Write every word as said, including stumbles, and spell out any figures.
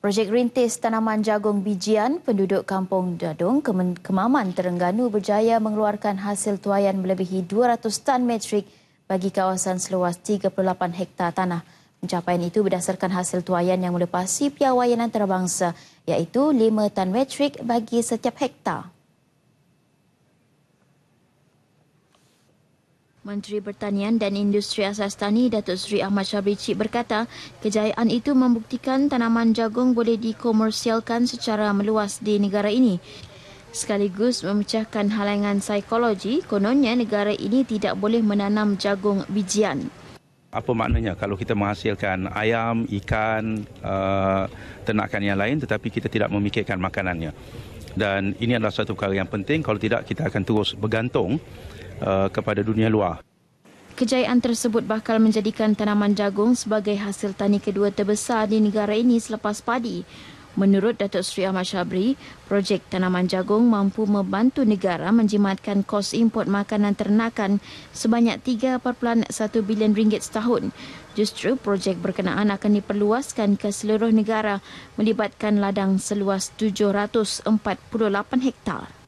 Projek rintis tanaman jagung bijian penduduk Kampung Dadung, Kemaman, Terengganu berjaya mengeluarkan hasil tuaian melebihi dua ratus tan metrik bagi kawasan seluas tiga puluh lapan hektar tanah. Pencapaian itu berdasarkan hasil tuaian yang melepasi piawaian antarabangsa iaitu lima tan metrik bagi setiap hektar. Menteri Pertanian dan Industri Asas Tani Datuk Seri Ahmad Syabri Cik berkata, kejayaan itu membuktikan tanaman jagung boleh dikomersialkan secara meluas di negara ini. Sekaligus memecahkan halangan psikologi, kononnya negara ini tidak boleh menanam jagung bijian. Apa maknanya kalau kita menghasilkan ayam, ikan, uh, ternakan yang lain tetapi kita tidak memikirkan makanannya. Dan ini adalah satu perkara yang penting, kalau tidak kita akan terus bergantung uh, kepada dunia luar. Kejayaan tersebut bakal menjadikan tanaman jagung sebagai hasil tani kedua terbesar di negara ini selepas padi. Menurut Datuk Seri Ahmad Syabri, projek tanaman jagung mampu membantu negara menjimatkan kos import makanan ternakan sebanyak tiga perpuluhan satu bilion ringgit setahun. Justru projek berkenaan akan diperluaskan ke seluruh negara melibatkan ladang seluas tujuh ratus empat puluh lapan hektar.